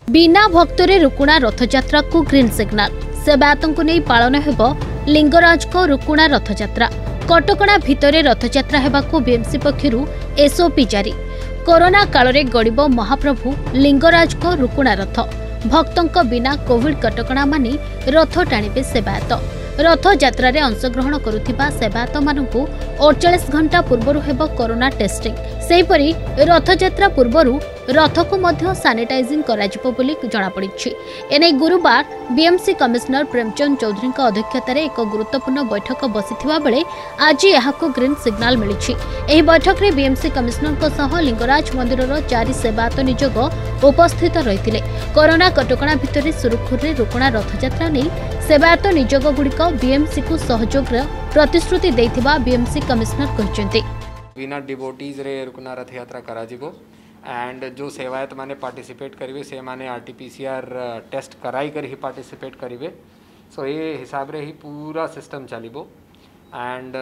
बिना भक्तरे रुकुणा रथयात्रा को green signal सेवायतों को नहीं पालन हेब लिंगराज को रुकुणा रथयात्रा कटकणा भितरे रथयात्रा हेबाकु बीएमसी पक्षरु एसओपी जारी। कोरोना काल रे गड़िब महाप्रभु लिंगराज को रुकुणा रथ भक्तों बिना कोविड कटकणा मानि रथ टाणिबे सेवायत। रथ यात्रा रे अंशग्रहण करुथिबा सेवायत मानकु 48 घंटा पूर्वरु हेब कोरोना टेस्टिंग। सेहिपरि रथ यात्रा पूर्वरु रथ को मध्य सैनिटाइजिंग कराजिबो बोली जणा पड़िछि। एने गुरुवार बीएमसी कमिश्नर प्रेमचंद चौधरी अध्यक्षतार एक गुरुत्वपूर्ण बैठक बसिथिबा बेले आज यहाको ग्रीन सिग्नाल मिलिछि। एही बैठक रे बीएमसी कमिश्नर सह लिंगराज मंदिरर 4 सेवायत निजोग उपस्थित रहिथिले। कोरोना कटकणा भितरे सुरुखुरे रुकुणा रथयात्रा नै सेवायत निजोग गुड़िक बीएमसी को सहयोग प्रतिश्रुति देथिबा बीएमसी कमिश्नर कहिसेंति। बिना डिवोटीज रे रुकुणा रथ यात्रा कराजिबो एंड जो सेवायत माने पार्टिसिपेट करिवे से माने आरटीपीसीआर टेस्ट कराई कर ही पार्टिसिपेट करिवे। सो ये हिसाब रे ही पूरा सिस्टम चलिबो एंड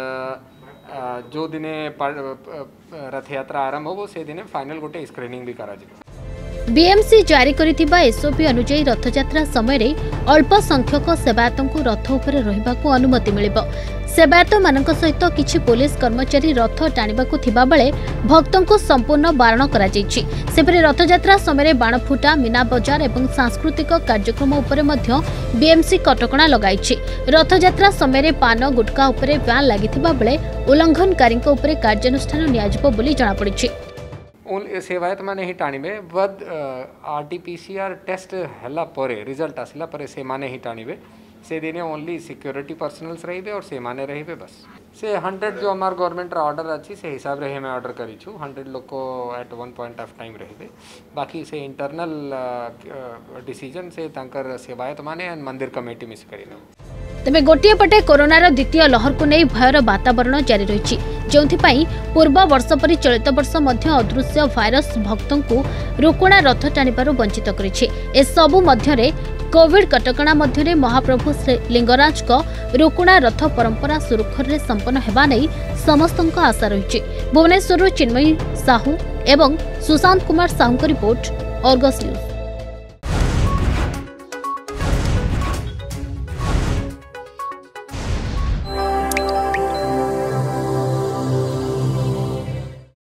जो दिने रथ यात्रा आरंभ हो से दिने फाइनल गोटे स्क्रीनिंग भी कराजिबो। बीएमसी जारी करिथिबा एसओपी अनुसार रथयात्रा समय रे अल्प संख्यक सेवायतों को रथ उपरे रहिबाकू अनुमति मिलिबो। सेवायत मानक सहित किछि पुलिस कर्मचारी रथ टाणिबाकू थिबा बेले भक्तों को संपूर्ण बारण करा जायछि। सेपरे रथयात्रा समय बाण फुटा मीना बजार एवं सांस्कृतिक कार्यक्रम उपरे मध्य बीएमसी कटकणा लगाइछि। रथयात्रा समय पान गुटका उपरे ब्यान लागिथिबा बेले उल्लंघनकारी उपरे कार्यानुष्ठान नियाजिबो बोली जणा पड़िछि। सेवायत माने ही टाणिबे बद आरटीपीसीआर टेस्ट हला परे रिजल्ट आसला परे से माने ही टाणिबे से दिने ओनली सिक्योरिटी पर्सनल्स रहिबे और से माने रहिबे बस। से 100 जो हमार गवर्नमेंट ऑर्डर अछि से हिसाब रे हमें ऑर्डर करी छु 100 लोग को at one point of time रहिबे। बाकी से इंटरनल डिसीजन से तांकर सेवायत माने मंदिर कमेटी मिस करिनो। तेबे गोटिए पटे कोरोनार द्वितीय लहर को नहीं भयर वातावरण जारी रही जोंथिपाई पूर्व वर्ष परि चलित वर्ष मध्य अदृश्य भाइरस भक्तों को रुकुणा रथ टाणिबारु वंचित करिछि। ए सबु मध्यरे कोविड कटकणा मध्यरे महाप्रभु श्री लिंगराज को रुकुणा रथ परंपरा सुरुखुरे संपन्न हेबा नै समस्तक आशा रही। भुवनेश्वर चिन्मयी साहू एवं Sushant Kumar Sahu report Argus news.